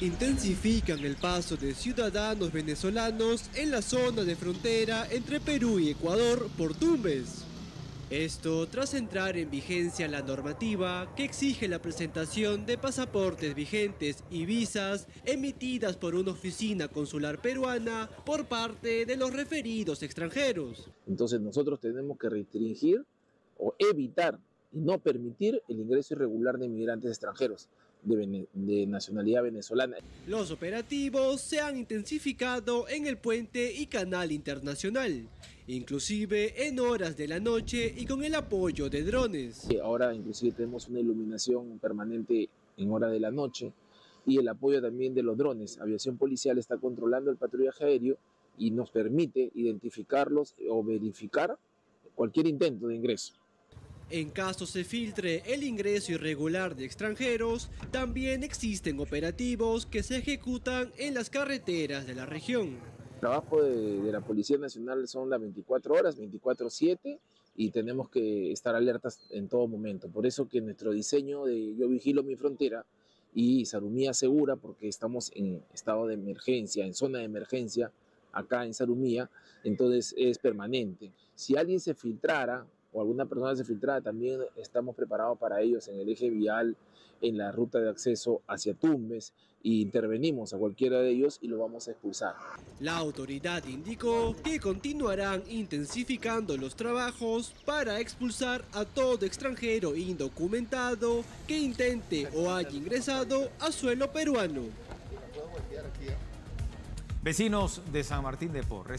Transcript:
intensifican el paso de ciudadanos venezolanos en la zona de frontera entre Perú y Ecuador por Tumbes. Esto tras entrar en vigencia la normativa que exige la presentación de pasaportes vigentes y visas emitidas por una oficina consular peruana por parte de los referidos extranjeros. Entonces nosotros tenemos que restringir o evitar y no permitir el ingreso irregular de inmigrantes extranjeros de nacionalidad venezolana. Los operativos se han intensificado en el puente y canal internacional, inclusive en horas de la noche y con el apoyo de drones. Ahora inclusive tenemos una iluminación permanente en hora de la noche y el apoyo también de los drones. Aviación policial está controlando el patrullaje aéreo y nos permite identificarlos o verificar cualquier intento de ingreso. En caso se filtre el ingreso irregular de extranjeros, también existen operativos que se ejecutan en las carreteras de la región. El trabajo de la Policía Nacional son las 24 horas, 24/7, y tenemos que estar alertas en todo momento. Por eso que nuestro diseño de Yo Vigilo Mi Frontera y Sarumía Segura, porque estamos en estado de emergencia, en zona de emergencia, acá en Sarumía, entonces es permanente. Si alguien se filtrara o alguna persona se filtrara, también estamos preparados para ellos en el eje vial, en la ruta de acceso hacia Tumbes, y intervenimos a cualquiera de ellos y lo vamos a expulsar. La autoridad indicó que continuarán intensificando los trabajos para expulsar a todo extranjero indocumentado que intente o haya ingresado a suelo peruano. Vecinos de San Martín de Porres